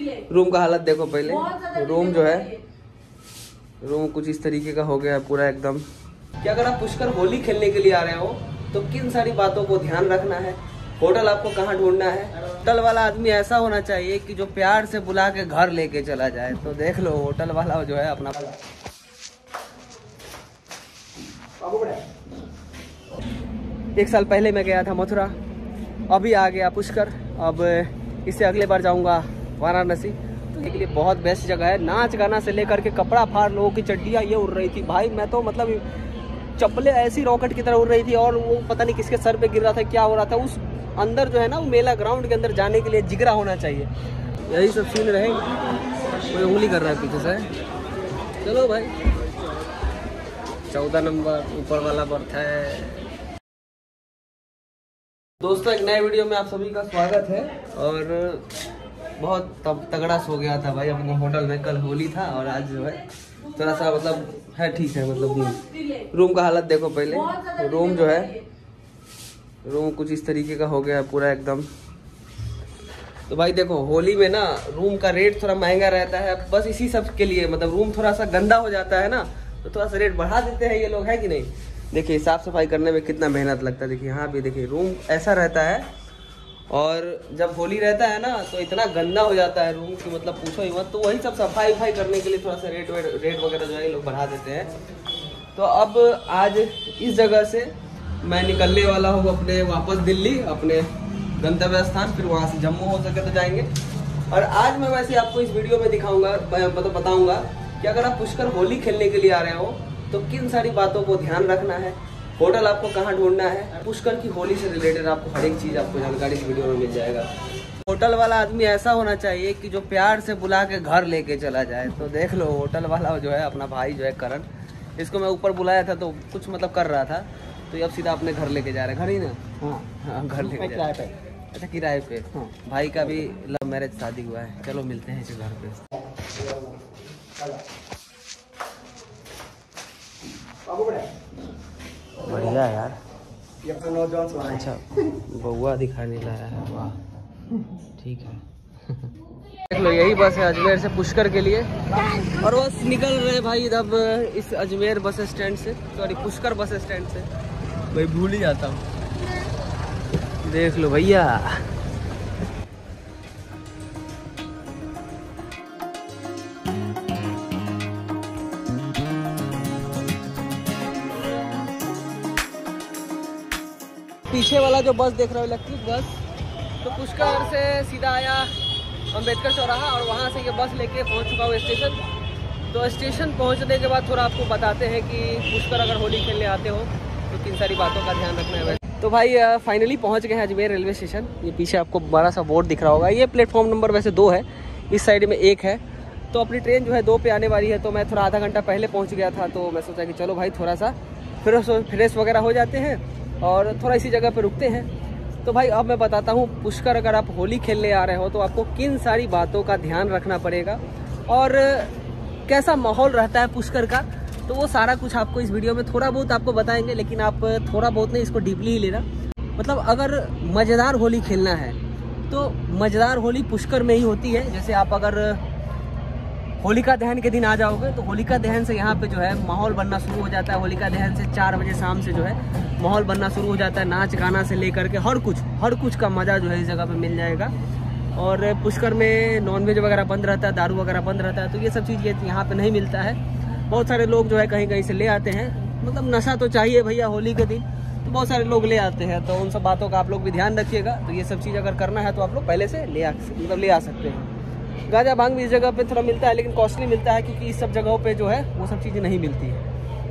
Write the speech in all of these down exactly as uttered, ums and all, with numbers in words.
Room का हालत देखो पहले। रूम जो है रूम कुछ इस तरीके का हो गया है पूरा एकदम। कि अगर आप पुष्कर होली खेलने के लिए आ रहे हो तो किन सारी बातों को ध्यान रखना है, होटल आपको कहाँ ढूंढना है। होटल वाला आदमी ऐसा होना चाहिए कि जो प्यार से बुला के घर लेके चला जाए। तो देख लो होटल वाला जो है अपना। एक साल पहले मैं गया था मथुरा, अभी आ गया पुष्कर। अब इससे अगले बार जाऊंगा वाराणसी। तो इसके लिए बहुत बेस्ट जगह है। नाच गाना से लेकर के कपड़ा फाड़, लोगों की चड्डियाँ ये उड़ रही थी भाई। मैं तो मतलब चप्पलें ऐसी रॉकेट की तरह उड़ रही थी और वो पता नहीं किसके सर पे गिर रहा था, क्या हो रहा था। उस अंदर जो है ना वो मेला ग्राउंड के अंदर जाने के लिए जिगरा होना चाहिए। यही सब सीन रहेंगे। कोई उंगली कर रहा है पीछे से। चलो भाई, चौदह नंबर ऊपर वाला बर्थ है। दोस्तों एक नए वीडियो में आप सभी का स्वागत है। और बहुत तब तगड़ा सो गया था भाई अपने होटल में। कल होली था और आज जो है थोड़ा सा मतलब है ठीक है। मतलब रूम का हालत देखो पहले। रूम जो है रूम कुछ इस तरीके का हो गया है पूरा एकदम। तो भाई देखो होली में ना रूम का रेट थोड़ा महंगा रहता है, बस इसी सब के लिए। मतलब रूम थोड़ा सा गंदा हो जाता है ना तो थोड़ा सा रेट बढ़ा देते हैं ये लोग, है कि नहीं। देखिए साफ सफाई करने में कितना मेहनत लगता है। देखिए यहाँ भी देखिए रूम ऐसा रहता है और जब होली रहता है ना तो इतना गंदा हो जाता है रूम की मतलब पूछो ही मत। तो वही सब सफाई वफाई करने के लिए थोड़ा सा रेट रेट वगैरह जो है ये लोग बढ़ा देते हैं। तो अब आज इस जगह से मैं निकलने वाला हूँ अपने वापस दिल्ली, अपने गंतव्य स्थान। फिर वहाँ से जम्मू हो सके तो जाएंगे। और आज मैं वैसे आपको इस वीडियो में दिखाऊंगा, मतलब बताऊंगा कि अगर आप पुष्कर होली खेलने के लिए आ रहे हो तो किन सारी बातों को ध्यान रखना है, होटल आपको कहाँ ढूंढना है। पुष्कर की होली से रिलेटेड आपको हर एक चीज़ आपको जानकारी इस वीडियो में मिल जाएगा। होटल वाला आदमी ऐसा होना चाहिए कि जो प्यार से बुला के घर लेके चला जाए। तो देख लो होटल वाला जो है अपना भाई जो है करण, इसको मैं ऊपर बुलाया था तो कुछ मतलब कर रहा था, तो अब सीधा अपने घर लेके जा रहे हैं। घर ही ना, हाँ हाँ घर लेके जा रहे हैं। अच्छा किराए पे। हाँ भाई का भी लव मैरिज शादी हुआ है। चलो मिलते हैं इसे घर पे। बढ़िया यार। अच्छा बउआ दिखाने लाया है, वाह ठीक है। देख लो यही बस है अजमेर से पुष्कर के लिए। और बस निकल रहे भाई अब इस अजमेर बस स्टैंड से, सॉरी पुष्कर बस स्टैंड से। भाई भूल ही जाता हूँ। देख लो भैया पीछे वाला जो बस देख रहे हो इलेक्ट्रिक बस, तो पुष्कर से सीधा आया अम्बेडकर चौराहा और वहाँ से ये बस लेके पहुँच चुका हूँ स्टेशन। तो स्टेशन पहुँचने के बाद थोड़ा आपको बताते हैं कि पुष्कर अगर होली खेलने आते हो तो किन सारी बातों का ध्यान रखना है। तो भाई फाइनली पहुँच गए हैं अजमेर रेलवे स्टेशन। ये पीछे आपको बड़ा सा बोर्ड दिख रहा होगा। ये प्लेटफॉर्म नंबर वैसे दो है, इस साइड में एक है। तो अपनी ट्रेन जो है दो पे आने वाली है। तो मैं थोड़ा आधा घंटा पहले पहुँच गया था, तो मैं सोचा कि चलो भाई थोड़ा सा फिर फ्रेश वगैरह हो जाते हैं और थोड़ा इसी जगह पे रुकते हैं। तो भाई अब मैं बताता हूँ पुष्कर अगर आप होली खेलने आ रहे हो तो आपको किन सारी बातों का ध्यान रखना पड़ेगा और कैसा माहौल रहता है पुष्कर का। तो वो सारा कुछ आपको इस वीडियो में थोड़ा बहुत आपको बताएंगे, लेकिन आप थोड़ा बहुत नहीं इसको डीपली ही लेना। मतलब अगर मज़ेदार होली खेलना है तो मज़ेदार होली पुष्कर में ही होती है। जैसे आप अगर होलिका दहन के दिन आ जाओगे तो होलिका दहन से यहाँ पे जो है माहौल बनना शुरू हो जाता है। होलिका दहन से चार बजे शाम से जो है माहौल बनना शुरू हो जाता है। नाच गाना से लेकर के हर कुछ हर कुछ का मज़ा जो है इस जगह पे मिल जाएगा। और पुष्कर में नॉनवेज वगैरह बंद रहता है, दारू वगैरह बंद रहता है, तो ये सब चीज़ यहाँ पे नहीं मिलता है। बहुत सारे लोग जो है कहीं कहीं से ले आते हैं। मतलब नशा तो चाहिए भैया होली के दिन, तो बहुत सारे लोग ले आते हैं। तो उन सब बातों का आप लोग भी ध्यान रखिएगा। तो ये सब चीज़ अगर करना है तो आप लोग पहले से ले आ मतलब ले आ सकते हैं। गांजा भांग भी इस जगह पे थोड़ा मिलता है, लेकिन कॉस्टली मिलता है क्योंकि इस सब जगहों पे जो है वो सब चीज़ें नहीं मिलती है।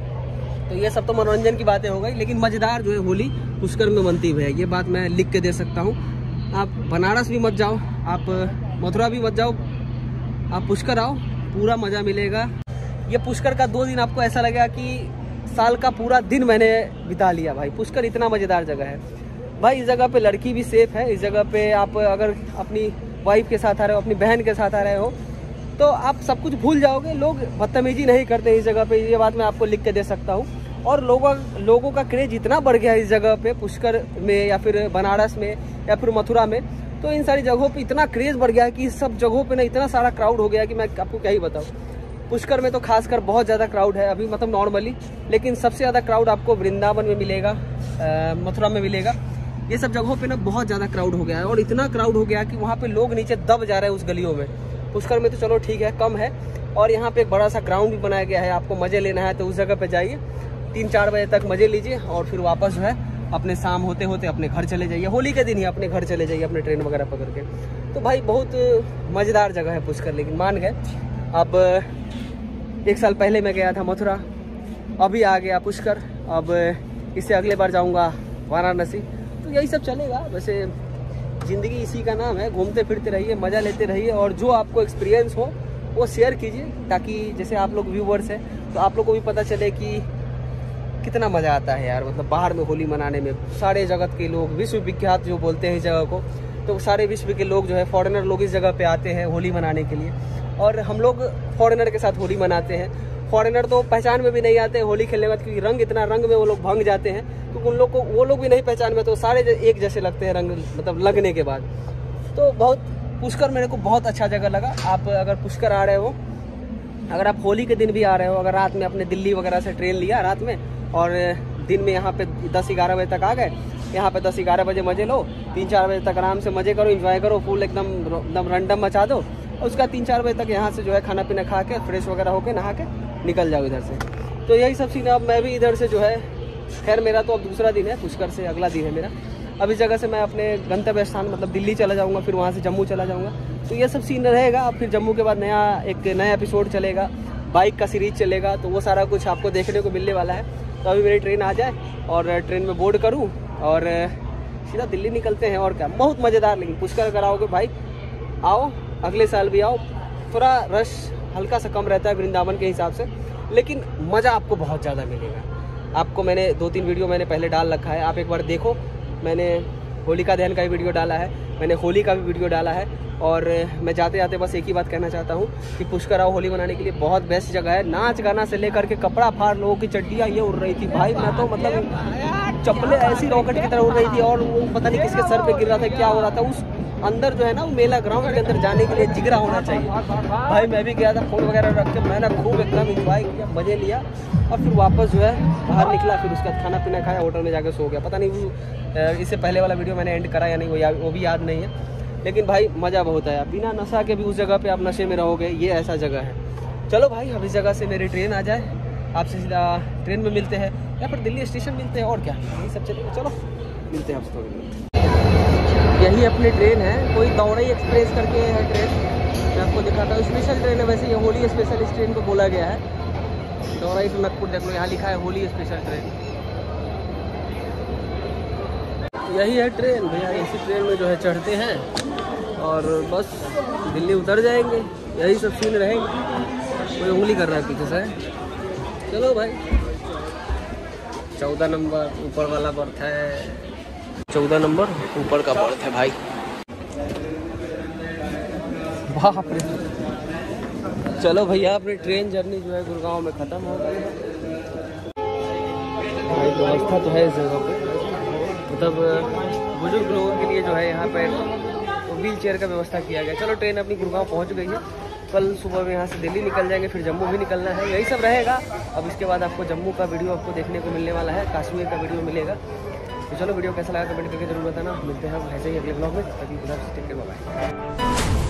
तो ये सब तो मनोरंजन की बातें हो गई, लेकिन मज़ेदार जो है होली पुष्कर में बनती है, ये बात मैं लिख के दे सकता हूँ। आप बनारस भी मत जाओ, आप मथुरा भी मत जाओ, आप पुष्कर आओ, पूरा मज़ा मिलेगा। ये पुष्कर का दो दिन आपको ऐसा लगेगा कि साल का पूरा दिन मैंने बिता लिया भाई। पुष्कर इतना मज़ेदार जगह है भाई। इस जगह पे लड़की भी सेफ है। इस जगह पे आप अगर अपनी वाइफ के साथ आ रहे हो, अपनी बहन के साथ आ रहे हो, तो आप सब कुछ भूल जाओगे। लोग बदतमीजी नहीं करते इस जगह पे, ये बात मैं आपको लिख के दे सकता हूँ। और लोगों लोगों का क्रेज इतना बढ़ गया है इस जगह पे पुष्कर में या फिर बनारस में या फिर मथुरा में। तो इन सारी जगहों पे इतना क्रेज़ बढ़ गया है कि सब जगहों पे ना इतना सारा क्राउड हो गया है कि मैं आपको क्या ही बताऊँ। पुष्कर में तो खासकर बहुत ज़्यादा क्राउड है अभी, मतलब नॉर्मली, लेकिन सबसे ज़्यादा क्राउड आपको वृंदावन में मिलेगा, मथुरा में मिलेगा। ये सब जगहों पे ना बहुत ज़्यादा क्राउड हो गया है और इतना क्राउड हो गया है कि वहाँ पे लोग नीचे दब जा रहे हैं उस गलियों में। पुष्कर में तो चलो ठीक है, कम है। और यहाँ पे एक बड़ा सा ग्राउंड भी बनाया गया है, आपको मज़े लेना है तो उस जगह पे जाइए, तीन चार बजे तक मज़े लीजिए और फिर वापस जो है अपने शाम होते होते अपने घर चले जाइए। होली के दिन ही अपने घर चले जाइए अपने ट्रेन वगैरह पकड़ के। तो भाई बहुत मज़ेदार जगह है पुष्कर, लेकिन मान गए। अब एक साल पहले मैं गया था मथुरा, अभी आ गया पुष्कर, अब इससे अगले बार जाऊँगा वाराणसी। तो यही सब चलेगा। वैसे ज़िंदगी इसी का नाम है, घूमते फिरते रहिए, मज़ा लेते रहिए और जो आपको एक्सपीरियंस हो वो शेयर कीजिए, ताकि जैसे आप लोग व्यूवर्स हैं तो आप लोग को भी पता चले कि कितना मज़ा आता है यार, मतलब बाहर में होली मनाने में। सारे जगत के लोग, विश्व विख्यात जो बोलते हैं इस जगह को, तो सारे विश्व के लोग जो है, फॉरेनर लोग इस जगह पे आते हैं होली मनाने के लिए। और हम लोग फॉरेनर के साथ होली मनाते हैं। फॉरेनर तो पहचान में भी नहीं आते हैं होली खेलने के बाद, क्योंकि रंग इतना रंग में वो लोग भंग जाते हैं, क्योंकि उन लोग को वो लोग भी नहीं पहचान में, तो सारे एक जैसे लगते हैं रंग, मतलब लगने के बाद। तो बहुत पुष्कर मेरे को बहुत अच्छा जगह लगा। आप अगर पुष्कर आ रहे हो, अगर आप होली के दिन भी आ रहे हो, अगर रात में अपने दिल्ली वगैरह से ट्रेन लिया रात में और दिन में यहाँ पे दस ग्यारह बजे तक आ गए, यहाँ पे दस ग्यारह बजे मज़े लो, तीन चार बजे तक आराम से मज़े करो, एंजॉय करो, फुल एकदम एकदम रंडम मचा दो, और उसका तीन चार बजे तक यहाँ से जो है खाना पीना खा के फ्रेश वगैरह होके नहा के निकल जाओ इधर से। तो यही सब सीन है। अब मैं भी इधर से जो है, खैर मेरा तो अब दूसरा दिन है, पुष्कर से अगला दिन है मेरा। अब इस जगह से मैं अपने गंतव्य स्थान मतलब दिल्ली चला जाऊँगा, फिर वहाँ से जम्मू चला जाऊँगा। तो ये सब सीन रहेगा। अब फिर जम्मू के बाद नया एक नया एपिसोड चलेगा, बाइक का सीरीज चलेगा, तो वो सारा कुछ आपको देखने को मिलने वाला है। तो अभी मेरी ट्रेन आ जाए और ट्रेन में बोर्ड करूँ और सीधा दिल्ली निकलते हैं। और क्या, बहुत मज़ेदार। लेकिन पुष्कर अगर आओगे भाई, आओ, अगले साल भी आओ। थोड़ा रश हल्का सा कम रहता है वृंदावन के हिसाब से, लेकिन मज़ा आपको बहुत ज़्यादा मिलेगा। आपको मैंने दो तीन वीडियो मैंने पहले डाल रखा है, आप एक बार देखो। मैंने होलिका दहन का भी वीडियो डाला है, मैंने होली का भी वीडियो डाला है। और मैं जाते जाते बस एक ही बात कहना चाहता हूँ कि पुष्कर आओ, होली मनाने के लिए बहुत बेस्ट जगह है। नाच गाना से लेकर के कपड़ा फाड़, लोगों की चड्डियाँ ये उड़ रही थी भाई, मैं तो मतलब चप्पलें ऐसी रॉकेट की तरह उड़ रही थी, और वो पता नहीं किसके सर पे गिर रहा था, क्या हो रहा था। उस अंदर जो है ना, वो मेला ग्राउंड के अंदर जाने के लिए जिगरा होना चाहिए भाई। मैं भी गया था, फोन वगैरह रख के मैंने खूब एकदम इंजॉय किया, मज़े लिया, और फिर वापस जो है बाहर निकला, फिर उसका खाना पीना खाया, होटल में जाकर सो गया। पता नहीं वो इससे पहले वाला वीडियो मैंने एंड करा या नहीं, वो या, वो भी याद नहीं है। लेकिन भाई मज़ा बहुत आया, बिना नशा के भी उस जगह पे आप नशे में रहोगे, ये ऐसा जगह है। चलो भाई, अब इस जगह से मेरी ट्रेन आ जाए, आपसे सीधा ट्रेन में मिलते हैं या फिर दिल्ली स्टेशन मिलते हैं, और क्या, यही सब चलेगा। चलो मिलते हैं आपसे थोड़ी। यही अपनी ट्रेन है, कोई दौड़ई एक्सप्रेस करके है ट्रेन, मैं आपको दिखाता हूँ। स्पेशल ट्रेन है, वैसे ये होली स्पेशल इस ट्रेन को बोला गया है। दौड़ई टू नागपुर, देख लो यहाँ लिखा है होली स्पेशल ट्रेन। यही है ट्रेन भैया, इसी ट्रेन में जो है चढ़ते हैं और बस दिल्ली उतर जाएंगे। यही सब सीन रहेंगे। कोई उंगली कर रहा है पीछे से। चलो भाई, चौदह नंबर ऊपर वाला बर्थ है, चौदह नंबर ऊपर का बर्थ है भाई। बाप रे। चलो भैया, अपनी ट्रेन जर्नी जो है गुड़गांव में ख़त्म हो गई है भाई। व्यवस्था तो है इस जगह पे, मतलब बुजुर्ग लोगों के लिए जो है यहाँ पर व्हील चेयर का व्यवस्था किया गया। चलो ट्रेन अपनी गुड़गांव पहुँच गई है। कल सुबह में यहाँ से दिल्ली निकल जाएंगे, फिर जम्मू भी निकलना है, यही सब रहेगा। अब इसके बाद आपको जम्मू का वीडियो आपको देखने को मिलने वाला है, कश्मीर का वीडियो मिलेगा। तो चलो वीडियो कैसा लगा कमेंट करके जरूर बताना। मिलते हैं हम ऐसे ही अगले ब्लॉग में। तभी बाय।